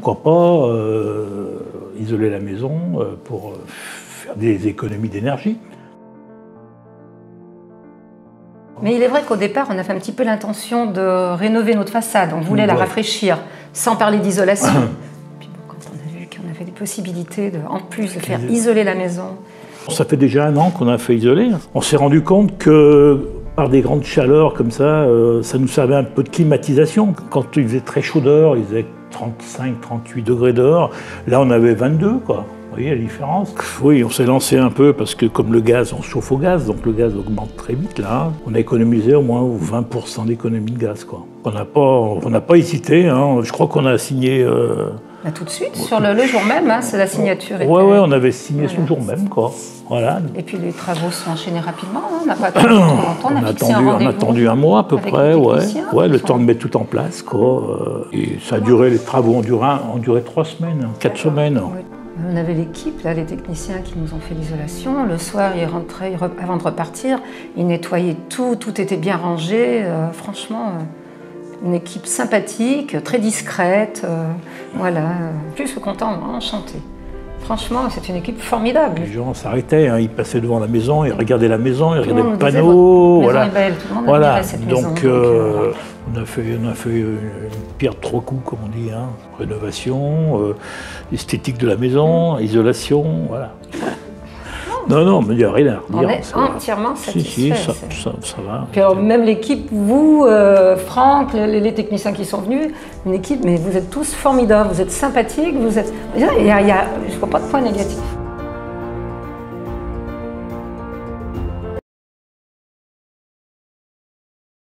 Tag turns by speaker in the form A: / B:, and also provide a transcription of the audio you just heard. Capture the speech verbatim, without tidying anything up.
A: pourquoi pas euh, isoler la maison euh, pour faire des économies d'énergie.
B: Mais il est vrai qu'au départ, on avait un petit peu l'intention de rénover notre façade. On voulait ouais. la rafraîchir, sans parler d'isolation. Puis bon, quand on a vu qu'on avait des possibilités, de, en plus de faire isoler la maison.
A: Ça fait déjà un an qu'on a fait isoler. On s'est rendu compte que par des grandes chaleurs comme ça, euh, ça nous servait un peu de climatisation. Quand il faisait très chaud dehors, il faisait trente-cinq trente-huit degrés dehors. Là, on avait vingt-deux, quoi. Vous voyez la différence? Oui, on s'est lancé un peu parce que comme le gaz, on chauffe au gaz, donc le gaz augmente très vite là. On a économisé au moins vingt pour cent d'économie de gaz, quoi. On n'a pas, on n'a pas hésité, hein. Je crois qu'on a signé... Euh...
B: Bah, tout de suite, sur le, le jour même, hein, c'est la signature.
A: Oui, ouais, on avait signé voilà. ce jour même, quoi. Voilà.
B: Et puis les travaux sont enchaînés rapidement, hein. On n'a pas attendu trop longtemps, on a,
A: on a
B: fixé
A: attendu,
B: un rendez-vous.
A: On a attendu un mois à peu près, ouais. Ouais, le
B: sont...
A: temps de mettre tout en place, quoi. Et ça a duré, les travaux ont duré, ont duré trois semaines, quatre semaines.
B: Oui. On avait l'équipe, là, les techniciens qui nous ont fait l'isolation. Le soir, ils rentraient, avant de repartir, ils nettoyaient tout, tout était bien rangé. Euh, franchement, euh, une équipe sympathique, très discrète. Euh, voilà, plus content, enchanté. Franchement, c'est une équipe formidable.
A: Les gens s'arrêtaient, hein, ils passaient devant la maison, ils regardaient la maison, ils
B: tout
A: regardaient le panneau.
B: Disait,
A: voilà.
B: Maison est belle, tout le monde
A: voilà.
B: admirait cette
A: donc,
B: maison. Donc,
A: euh, on a fait, on a fait une pierre de trois coups, comme on dit, hein. Rénovation, euh, esthétique de la maison, isolation, voilà. Non, non, mais il n'y a rien à
B: redire. On est entièrement satisfait.
A: Si, si, ça, ça, ça va.
B: Puis alors, même l'équipe, vous, euh, Franck, les, les techniciens qui sont venus, une équipe, mais vous êtes tous formidables, vous êtes sympathiques, vous êtes... Il y a, il y a, je ne vois pas de point négatif.